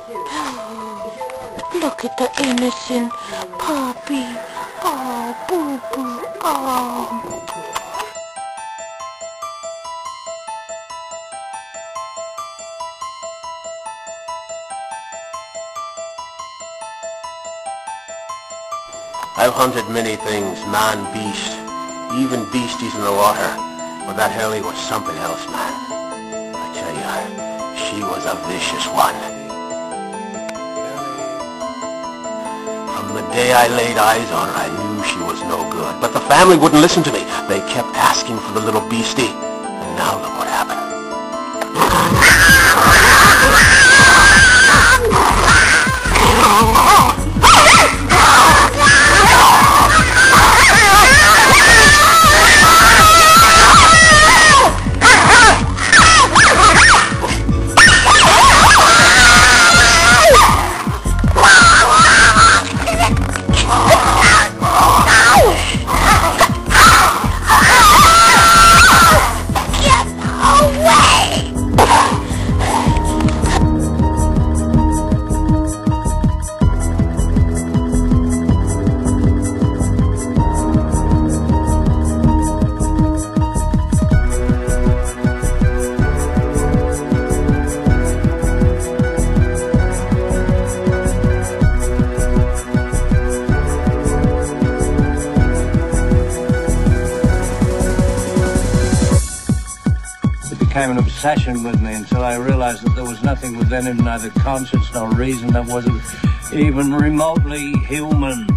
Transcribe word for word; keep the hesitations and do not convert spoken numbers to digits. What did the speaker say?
Look at the innocent puppy. Oh, boo-boo. Oh. I've hunted many things, man, beast, even beasties in the water, but that Helly was something else, man. I tell you, she was a vicious one. From the day I laid eyes on her, I knew she was no good, but the family wouldn't listen to me. They kept asking for the little beastie, and now look what happened. Became an obsession with me until I realized that there was nothing within him, neither conscience nor reason, that wasn't even remotely human.